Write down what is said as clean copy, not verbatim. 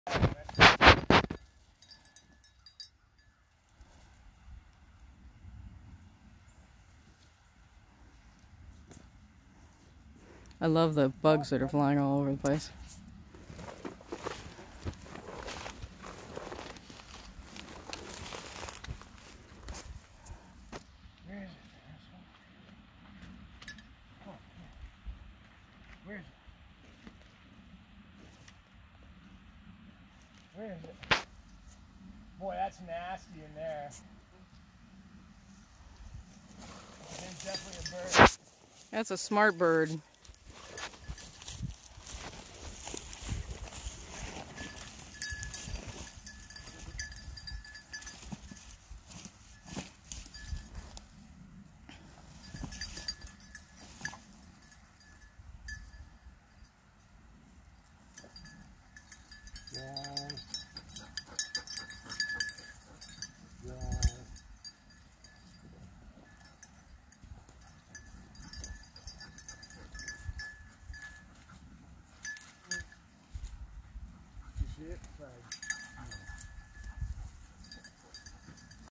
I love the bugs that are flying all over the place. Where is it? Oh, where is it? Where is it? Boy, that's nasty in there. There's definitely a bird. That's a smart bird. You see it? Right.